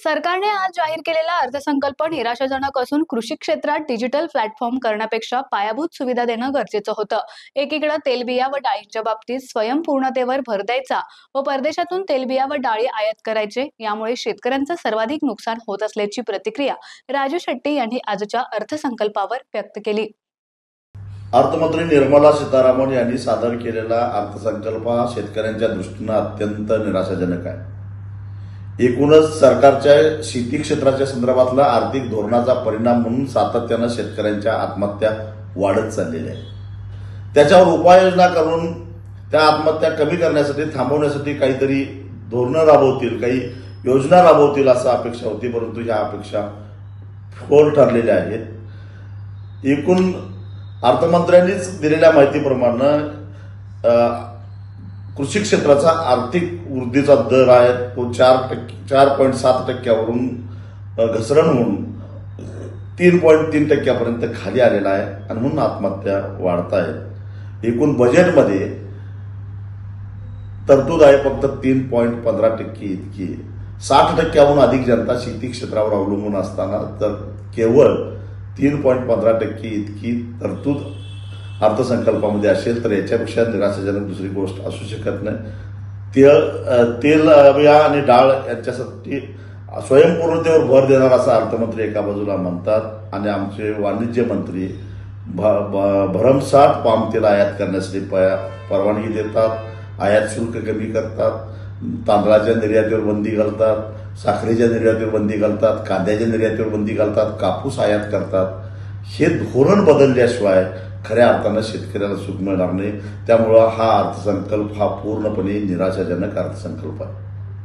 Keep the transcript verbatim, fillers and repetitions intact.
सरकारने आज जाहीर केलेला अर्थसंकल्प निराशाजनक असून कृषी क्षेत्रात डिजिटल प्लॅटफॉर्म करण्यापेक्षा पायाभूत सुविधा देणं गरजेचं होतं। एकीकडे तेलबिया व डाळींच्या बाबतीत स्वयंपूर्णतेवर भर द्यायचा व परदेशातून तेलबिया व डाळी आयात करायचे, यामुळे शेतकऱ्यांचं सर्वाधिक नुकसान होत असल्याची प्रतिक्रिया राजू शेट्टी यांनी आजच्या अर्थसंकल्पावर व्यक्त केली। अर्थमंत्री निर्मला सीतारामन यांनी सादर केलेला अर्थसंकल्प हा शेतकऱ्यांच्या दृष्टीने अत्यंत निराशाजनक आहे। एकूणच सरकारच्या शेती क्षेत्राच्या संदर्भातला आर्थिक धोरणाचा परिणाम म्हणून सातत्याने शेतकऱ्यांच्या आत्महत्या वाढत चाललेल्या आहेत। त्याच्यावर उपाययोजना करून त्या आत्महत्या कमी करण्यासाठी थांबवण्यासाठी काहीतरी धोरणं राबवतील, काही योजना राबवतील असं अपेक्षा होती, परंतु ह्या अपेक्षा फोल ठरलेल्या आहेत। एकूण अर्थमंत्र्यांनीच दिलेल्या माहितीप्रमाणे कृषी क्षेत्राचा आर्थिक वृद्धीचा दर आहे तो चार टक्के चार पॉईंट सात टक्क्यावरून घसरण होऊन तीन पॉईंट तीन टक्क्यापर्यंत खाली आलेला आहे आणि म्हणून आत्महत्या वाढत आहेत। एकूण बजेटमध्ये तरतूद आहे फक्त तीन पॉईंट पंधरा टक्के इतकी। साठ टक्क्याहून अधिक जनता शेती क्षेत्रावर अवलंबून असताना तर केवळ तीन पॉईंट पंधरा टक्के इतकी तरतूद अर्थसंकल्पामध्ये असेल तर याच्यापेक्षा निराशाजनक दुसरी गोष्ट असू शकत नाही। तेल तेलबिया आणि डाळ यांच्यासाठी स्वयंपूर्णतेवर भर देणार असं अर्थमंत्री एका बाजूला म्हणतात आणि आमचे वाणिज्य मंत्री भरमसाठ पाम तेल आयात करण्यासाठी परवानगी देतात, आयात शुल्क कमी करतात, तांदळाच्या निर्यातीवर बंदी घालतात, साखरेच्या निर्यातीवर बंदी घालतात, कांद्याच्या निर्यातीवर बंदी घालतात, कापूस आयात करतात। हे धोरण बदलल्याशिवाय खऱ्या अर्थानं शेतकऱ्याला सुख मिळणार नाही। त्यामुळं हा अर्थसंकल्प हा पूर्णपणे निराशाजनक अर्थसंकल्प आहे।